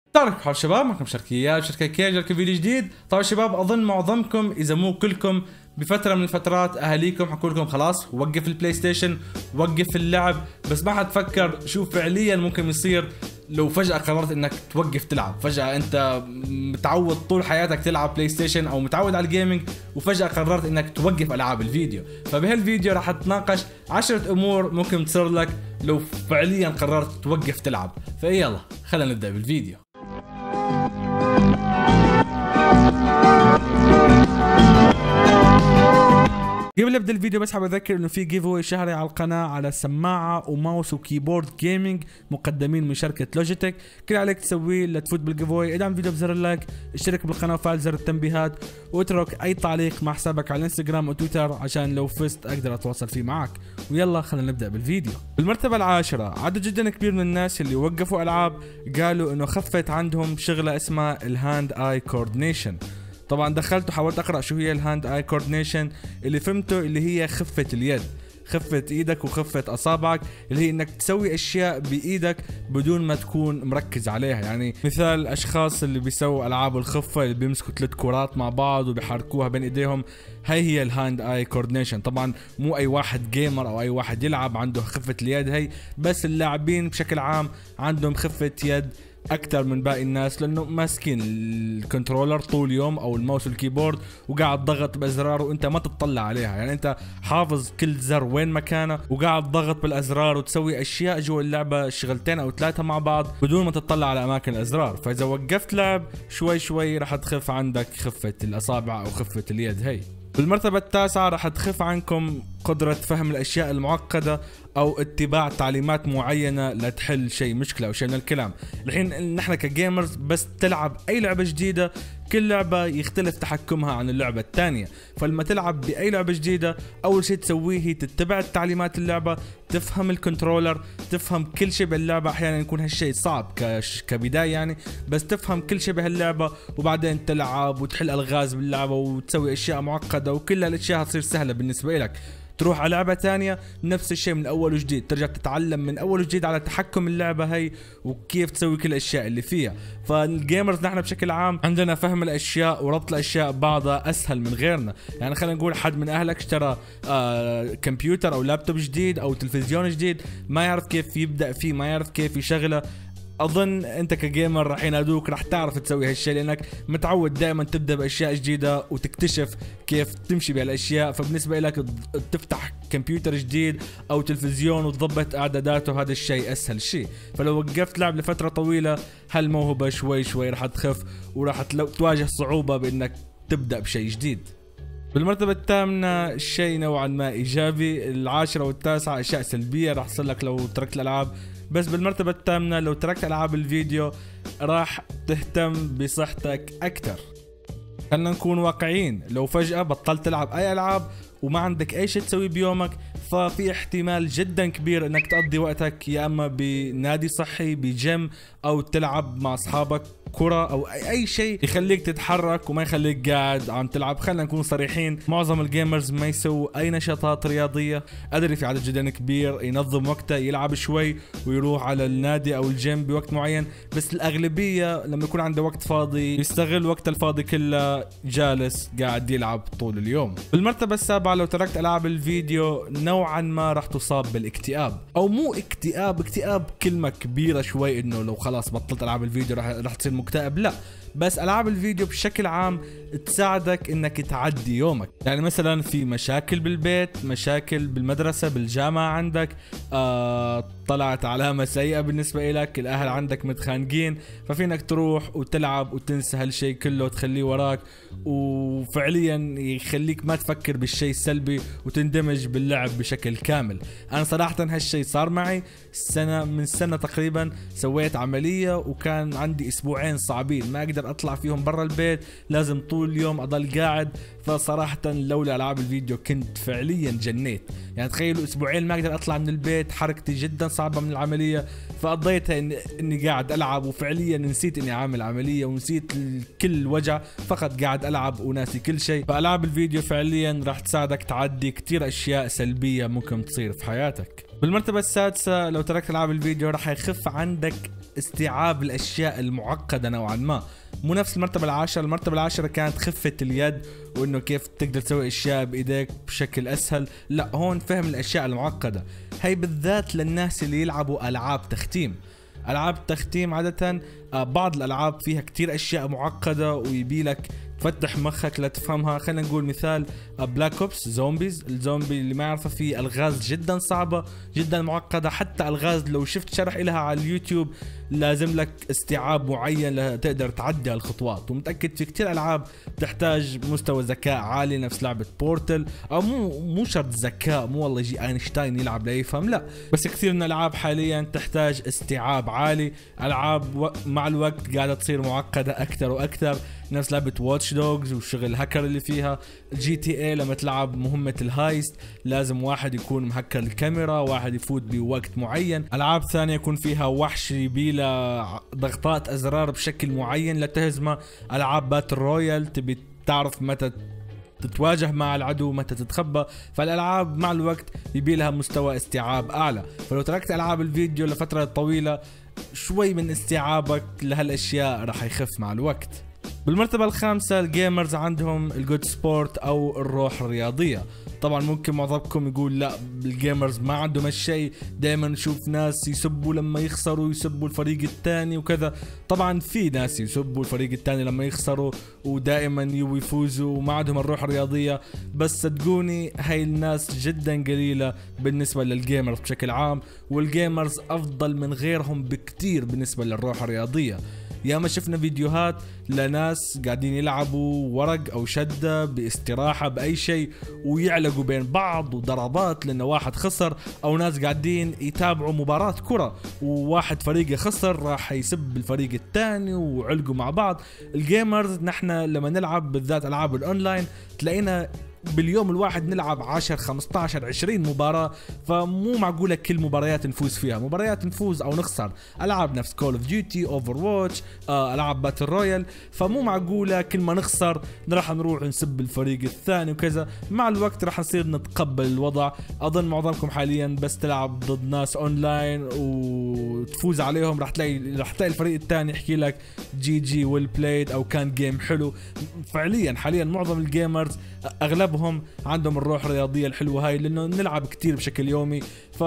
تعرف حال شباب، معكم شركيات شركة كيجر فيديو جديد. طبعا شباب اظن معظمكم اذا مو كلكم بفترة من الفترات اهاليكم حكوا لكم خلاص وقف البلاي ستيشن، وقف اللعب، بس ما حتفكر شو فعليا ممكن يصير لو فجأة قررت انك توقف تلعب. فجأة انت متعود طول حياتك تلعب بلاي ستيشن او متعود على الجيمنج، وفجأة قررت انك توقف العاب الفيديو. فبهالفيديو راح اتناقش 10 امور ممكن تصير لك لو فعليا قررت توقف تلعب. فيلا خلينا نبدأ بالفيديو. قبل ابدا الفيديو بس حاب اذكر انه في جيف اواي شهري على القناه على سماعه وماوس وكيبورد جيمنج مقدمين من شركه لوجيتك. كل عليك تسويه لتفوت بالجيف اواي ادعم الفيديو بزر اللايك، اشترك بالقناه وفعل زر التنبيهات، واترك اي تعليق مع حسابك على الانستغرام وتويتر عشان لو فزت اقدر اتواصل فيه معك. ويلا خلينا نبدا بالفيديو. بالمرتبه العاشره عدد جدا كبير من الناس اللي وقفوا العاب قالوا انه خفت عندهم شغله اسمها الهاند اي كوردينيشن. طبعا دخلت وحاولت اقرا شو هي الهاند اي كوردينيشن. اللي فهمته اللي هي خفة اليد، خفة ايدك وخفة اصابعك، اللي هي انك تسوي اشياء بايدك بدون ما تكون مركز عليها. يعني مثال اشخاص اللي بيسووا العاب الخفة اللي بيمسكوا 3 كرات مع بعض وبيحركوها بين ايديهم، هي الهاند اي كوردينيشن. طبعا مو اي واحد جيمر او اي واحد يلعب عنده خفة اليد هي، بس اللاعبين بشكل عام عندهم خفة يد اكثر من باقي الناس، لانه ماسكين الكنترولر طول يوم او الماوس والكيبورد وقاعد ضغط بازرار وانت ما تطلع عليها. يعني انت حافظ كل زر وين مكانه وقاعد ضغط بالازرار وتسوي اشياء جوا اللعبه شغلتين او 3 مع بعض بدون ما تطلع على اماكن الازرار. فاذا وقفت لعب شوي شوي راح تخف عندك خفه الاصابع او خفه اليد هي. بالمرتبة التاسعة راح تخف عنكم قدرة فهم الأشياء المعقدة أو اتباع تعليمات معينة لتحل شيء مشكلة أو شيء من الكلام. الحين نحن كجيمرز بس تلعب أي لعبة جديدة، كل لعبة يختلف تحكمها عن اللعبة الثانية. فلما تلعب بأي لعبة جديدة أول شيء تسويه هي تتبع التعليمات اللعبة، تفهم الكنترولر، تفهم كل شيء باللعبة. أحيانا يكون هالشيء صعب كبداية يعني، بس تفهم كل شيء بهاللعبة وبعدين تلعب وتحل ألغاز باللعبة وتسوي أشياء معقدة، وكل هالأشياء هتصير سهلة بالنسبة لك. تروح على لعبة تانية نفس الشيء من أول وجديد، ترجع تتعلم من أول وجديد على تحكم اللعبة هي وكيف تسوي كل الأشياء اللي فيها. فالجيمرز نحن بشكل عام عندنا فهم الأشياء وربط الأشياء ببعضها أسهل من غيرنا. يعني خلينا نقول حد من أهلك اشترى كمبيوتر أو لابتوب جديد أو تلفزيون جديد، ما يعرف كيف يبدأ فيه، ما يعرف كيف يشغله. اظن انت كجيمر راح ينادوك راح تعرف تسوي هالشيء، لانك متعود دائما تبدا باشياء جديده وتكتشف كيف تمشي بهالاشياء. فبالنسبه لك تفتح كمبيوتر جديد او تلفزيون وتضبط اعداداته، هذا الشيء اسهل شيء. فلو وقفت لعب لفتره طويله هالموهبه شوي شوي راح تخف وراح تواجه صعوبه بانك تبدا بشيء جديد. بالمرتبة الثامنة شيء نوعا ما ايجابي. العاشرة والتاسعة اشياء سلبية راح تصير لك لو تركت الالعاب. بس بالمرتبة الثامنة لو تركت العاب الفيديو راح تهتم بصحتك اكثر. خلينا نكون واقعيين، لو فجأة بطلت تلعب اي العاب وما عندك اي شيء تسوي بيومك، ففي احتمال جدا كبير انك تقضي وقتك يا اما بنادي صحي بجيم او تلعب مع اصحابك كرة او اي شيء يخليك تتحرك وما يخليك قاعد عم تلعب. خلينا نكون صريحين، معظم الجيمرز ما يسووا اي نشاطات رياضية. ادري في عدد جدا كبير ينظم وقته يلعب شوي ويروح على النادي او الجيم بوقت معين، بس الاغلبية لما يكون عنده وقت فاضي يستغل وقت الفاضي كله جالس قاعد يلعب طول اليوم. بالمرتبة السابعة لو تركت العاب الفيديو نوعا ما راح تصاب بالاكتئاب، او مو اكتئاب كلمة كبيرة شوي، انه لو خلاص بطلت العاب الفيديو راح تصير مكتئب، لا. بس العاب الفيديو بشكل عام تساعدك انك تعدي يومك. يعني مثلا في مشاكل بالبيت، مشاكل بالمدرسة بالجامعة عندك، طلعت علامة سيئة بالنسبة لك، الاهل عندك متخانقين، ففينك تروح وتلعب وتنسى هالشيء كله وتخليه وراك، وفعليا يخليك ما تفكر بالشيء السلبي وتندمج باللعب بشكل كامل. انا صراحة هالشيء صار معي من سنة تقريبا، سويت عملية وكان عندي اسبوعين صعبين ما اقدر اطلع فيهم برا البيت، لازم طول اليوم اضل قاعد. فصراحة لولا العاب الفيديو كنت فعليا جنيت. يعني تخيلوا اسبوعين ما اقدر اطلع من البيت، حركتي جدا صعبة من العملية، فقضيتها اني قاعد العب وفعليا نسيت اني عامل عملية ونسيت كل وجع، فقط قاعد العب وناسي كل شيء. فالعاب الفيديو فعليا راح تساعدك تعدي كتير اشياء سلبية ممكن تصير في حياتك. بالمرتبة السادسة لو تركت العاب الفيديو راح يخف عندك استيعاب الاشياء المعقده نوعا ما. مو نفس المرتبه العاشره. المرتبه العاشره كانت خفه اليد وانه كيف تقدر تسوي اشياء بايديك بشكل اسهل، لا هون فهم الاشياء المعقده. هي بالذات للناس اللي يلعبوا العاب تختيم. العاب التختيم عاده بعض الالعاب فيها كتير اشياء معقده ويبيلك تفتح مخك لتفهمها. خلينا نقول مثال بلاك اوبس زومبيز. الزومبي اللي ما يعرفه فيه الغاز جدا صعبه جدا معقده، حتى الغاز لو شفت شرح لها على اليوتيوب لازم لك استيعاب معين لتقدر تعدي الخطوات. ومتاكد في كتير العاب تحتاج مستوى ذكاء عالي نفس لعبه بورتل، او مو شرط ذكاء، مو والله يجي اينشتاين يلعب ليفهم، لا بس كثير من الالعاب حاليا تحتاج استيعاب عالي. العاب مع الوقت قاعده تصير معقده اكثر واكثر، نفس لعبه واتش دوجز والشغل الهاكر اللي فيها. جي تي اي لما تلعب مهمه الهايست لازم واحد يكون مهكر الكاميرا، واحد يفوت بوقت معين. العاب ثانيه يكون فيها وحش يبيله ضغطات ازرار بشكل معين لتهزمه. العاب باتل رويال تبي تعرف متى تتواجه مع العدو متى تتخبى. فالالعاب مع الوقت يبي لها مستوى استيعاب اعلى. فلو تركت العاب الفيديو لفتره طويله شوي من استيعابك لهالاشياء راح يخف مع الوقت. بالمرتبة الخامسة الجيمرز عندهم الجود سبورت او الروح الرياضية. طبعا ممكن معظمكم يقول لا الجيمرز ما عندهم هالشيء، دائما نشوف ناس يسبوا لما يخسروا، يسبوا الفريق الثاني وكذا. طبعا في ناس يسبوا الفريق الثاني لما يخسروا ودائما يفوزوا وما عندهم الروح الرياضية، بس صدقوني هاي الناس جدا قليلة بالنسبة للجيمرز بشكل عام، والجيمرز افضل من غيرهم بكتير بالنسبة للروح الرياضية. يا ما شفنا فيديوهات لناس قاعدين يلعبوا ورق او شدة باستراحة باي شيء ويعلقوا بين بعض وضربات لانه واحد خسر، او ناس قاعدين يتابعوا مباراة كرة وواحد فريقه خسر راح يسب الفريق الثاني وعلقوا مع بعض. الجيمرز نحن لما نلعب بالذات العاب الاونلاين تلاقينا باليوم الواحد نلعب 10 15 20 مباراة، فمو معقولة كل مباريات نفوز فيها. مباريات نفوز او نخسر. العاب نفس كول اوف ديوتي، اوفر واتش، العاب باتل رويال، فمو معقولة كل ما نخسر راح نروح نسب الفريق الثاني وكذا. مع الوقت راح نصير نتقبل الوضع. اظن معظمكم حاليا بس تلعب ضد ناس اونلاين وتفوز عليهم راح تلاقي الفريق الثاني يحكي لك جي جي ويل بلايد او كان جيم حلو. فعليا حاليا معظم الجيمرز اغلبهم عندهم الروح الرياضيه الحلوه هاي، لانه نلعب كتير بشكل يومي.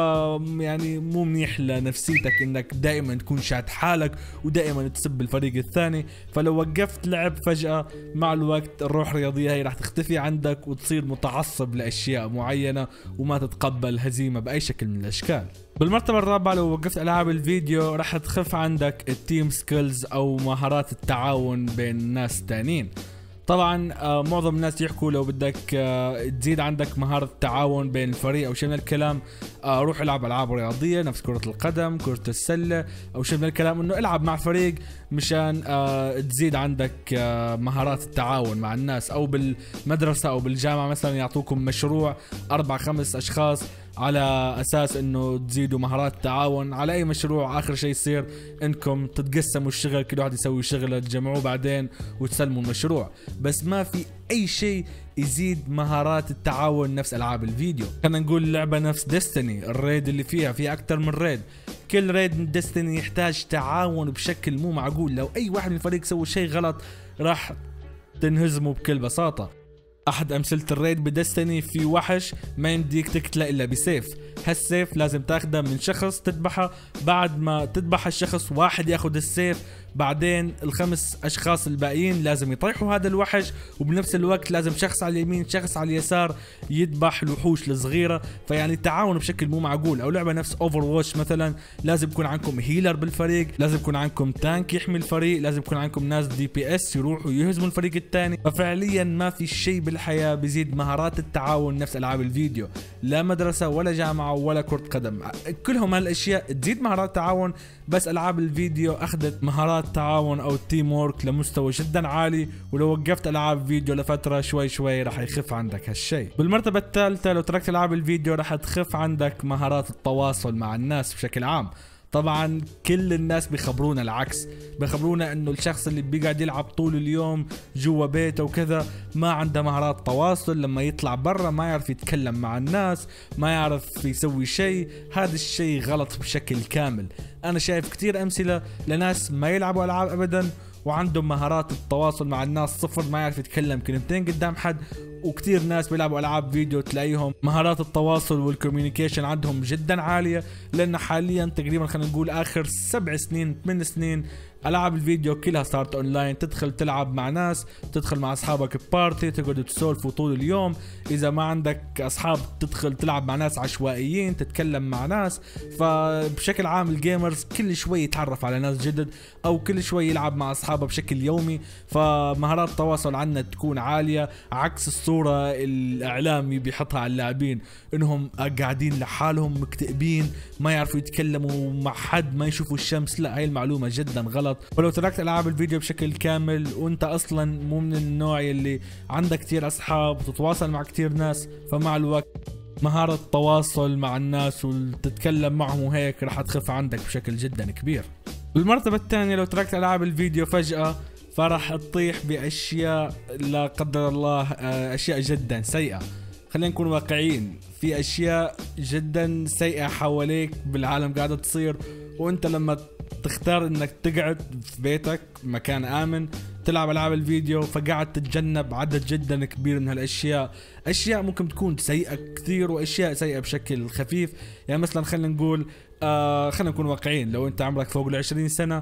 يعني مو منيح لنفسيتك انك دائما تكون شاد حالك ودائما تسب الفريق الثاني. فلو وقفت لعب فجاه مع الوقت الروح الرياضيه هاي راح تختفي عندك وتصير متعصب لاشياء معينه وما تتقبل هزيمه باي شكل من الاشكال. بالمرتبة الرابعة لو وقفت ألعاب الفيديو راح تخف عندك التيم سكيلز أو مهارات التعاون بين ناس تانيين. طبعا معظم الناس يحكوا لو بدك تزيد عندك مهارة التعاون بين الفريق او شيء من الكلام روح العب العاب رياضية نفس كرة القدم، كرة السلة او شيء من الكلام، انه العب مع فريق مشان تزيد عندك مهارات التعاون مع الناس. او بالمدرسة او بالجامعة مثلا يعطوكم مشروع 4-5 اشخاص على اساس انه تزيدوا مهارات التعاون على اي مشروع. اخر شيء يصير انكم تتقسموا الشغل، كل واحد يسوي شغله تجمعوه بعدين وتسلموا المشروع. بس ما في اي شيء يزيد مهارات التعاون نفس العاب الفيديو. خلينا نقول لعبه نفس ديستني، الريد اللي فيها اكثر من ريد، كل ريد من ديستني يحتاج تعاون بشكل مو معقول. لو اي واحد من الفريق سوى شيء غلط راح تنهزموا بكل بساطه. احد امثله الريد بدستني في وحش ما يمديك تقتله الا بسيف. هالسيف لازم تاخده من شخص تذبحه، بعد ما تذبح الشخص واحد ياخذ السيف، بعدين ال5 اشخاص الباقيين لازم يطيحوا هذا الوحش، وبنفس الوقت لازم شخص على اليمين شخص على اليسار يذبح الوحوش الصغيره. فيعني تعاون بشكل مو معقول. او لعبه نفس اوفر واتش مثلا لازم يكون عندكم هيلر بالفريق، لازم يكون عندكم تانك يحمي الفريق، لازم يكون عندكم ناس دي بي اس يروحوا يهزموا الفريق الثاني. ففعليا ما في شيء بالحياه بيزيد مهارات التعاون نفس العاب الفيديو، لا مدرسه ولا جامعه ولا كره قدم، كلهم هالاشياء تزيد مهارات التعاون. بس العاب الفيديو اخذت مهارات التعاون او التيم وورك لمستوى جدا عالي، ولو وقفت العاب فيديو لفتره شوي شوي راح يخف عندك هالشيء. بالمرتبه الثالثه لو تركت العاب الفيديو راح تخف عندك مهارات التواصل مع الناس بشكل عام. طبعا كل الناس بيخبرونا العكس، بيخبرونا انه الشخص اللي بيقعد يلعب طول اليوم جوا بيته وكذا ما عنده مهارات تواصل، لما يطلع برا ما يعرف يتكلم مع الناس، ما يعرف يسوي شيء. هذا الشيء غلط بشكل كامل. انا شايف كتير امثلة لناس ما يلعبوا العاب ابدا وعندهم مهارات التواصل مع الناس صفر، ما يعرف يتكلم كلمتين قدام حد. وكتير ناس بيلعبوا العاب فيديو تلاقيهم مهارات التواصل والكوميونيكيشن عندهم جدا عالية، لان حاليا تقريبا خلينا نقول اخر 7 سنين 8 سنين العاب الفيديو كلها صارت اونلاين. تدخل تلعب مع ناس، تدخل مع اصحابك ببارتي، تقعدوا تسولفوا طول اليوم. اذا ما عندك اصحاب تدخل تلعب مع ناس عشوائيين، تتكلم مع ناس. فبشكل عام الجيمرز كل شوي يتعرف على ناس جدد او كل شوي يلعب مع اصحابه بشكل يومي، فمهارات التواصل عندنا تكون عالية، عكس الصورة الاعلامي بيحطها على اللاعبين انهم قاعدين لحالهم مكتئبين، ما يعرفوا يتكلموا مع حد، ما يشوفوا الشمس. لا، هاي المعلومة جدا غلط. ولو تركت العاب الفيديو بشكل كامل وانت اصلا مو من النوع اللي عندك كتير اصحاب وتتواصل مع كتير ناس، فمع الوقت مهارة التواصل مع الناس وتتكلم معهم وهيك راح تخف عندك بشكل جدا كبير. بالمرتبة الثانية لو تركت العاب الفيديو فجأة فراح تطيح باشياء لا قدر الله، اشياء جدا سيئة. خلينا نكون واقعيين، في اشياء جدا سيئة حواليك بالعالم قاعدة تصير، وانت لما تختار انك تقعد في بيتك مكان امن تلعب العاب الفيديو فقاعد تتجنب عدد جدا كبير من هالاشياء. اشياء ممكن تكون سيئة كثير واشياء سيئة بشكل خفيف. يعني مثلا خلينا نقول خلينا نكون واقعيين، لو انت عمرك فوق 20 سنة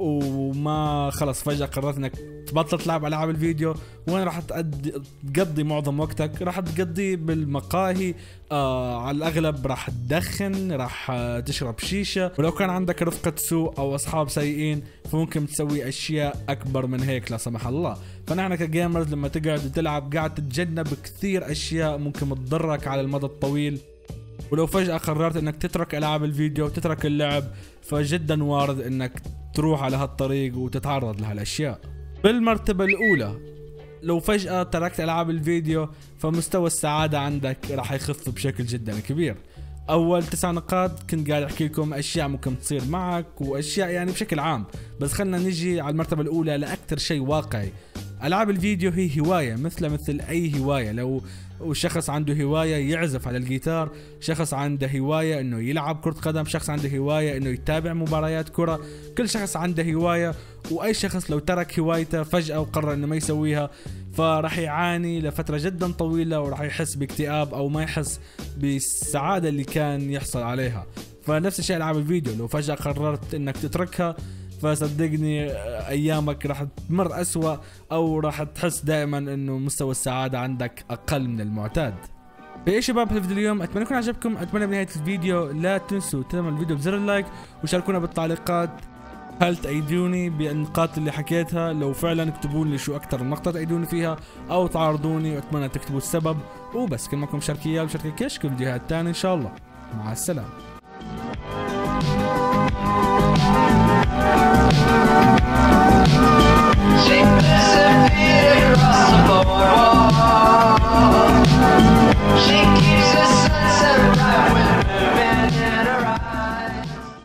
وما خلص فجأة قررت انك تبطل تلعب العاب الفيديو، وين راح تقضي معظم وقتك؟ راح تقضيه بالمقاهي، على الاغلب راح تدخن، راح تشرب شيشة، ولو كان عندك رفقة سوء او اصحاب سيئين فممكن تسوي اشياء اكبر من هيك لا سمح الله. فنحن كجيمرز لما تقعد تلعب قاعد تتجنب كثير اشياء ممكن تضرك على المدى الطويل. ولو فجأة قررت انك تترك العاب الفيديو وتترك اللعب فجدا وارد انك تروح على هالطريق وتتعرض لهالاشياء. بالمرتبة الاولى لو فجأة تركت العاب الفيديو فمستوى السعادة عندك راح يخف بشكل جدا كبير. اول 9 نقاط كنت قاعد احكي لكم اشياء ممكن تصير معك واشياء يعني بشكل عام، بس خلنا نجي على المرتبة الاولى لاكثر شيء واقعي. العاب الفيديو هي هواية مثل اي هواية. لو شخص عنده هواية يعزف على الجيتار، شخص عنده هواية انه يلعب كرة قدم، شخص عنده هواية انه يتابع مباريات كرة، كل شخص عنده هواية. واي شخص لو ترك هوايته فجأة وقرر انه ما يسويها فراح يعاني لفترة جدا طويلة وراح يحس باكتئاب او ما يحس بالسعادة اللي كان يحصل عليها. فنفس الشيء العاب الفيديو، لو فجأة قررت انك تتركها فصدقني ايامك راح تمر اسوأ او راح تحس دائما انه مستوى السعادة عندك اقل من المعتاد. يا شباب هالفيديو اليوم اتمنى يكون عجبكم. اتمنى بنهاية الفيديو لا تنسوا تدعموا الفيديو بزر اللايك وشاركونا بالتعليقات هل تأيدوني بالنقاط اللي حكيتها. لو فعلا اكتبوا لي شو اكثر النقطة تأيدوني فيها او تعارضوني، واتمنى تكتبوا السبب. وبس كان معكم شركيال وشركة كشك في الفيديوهات الثانية ان شاء الله. مع السلامة.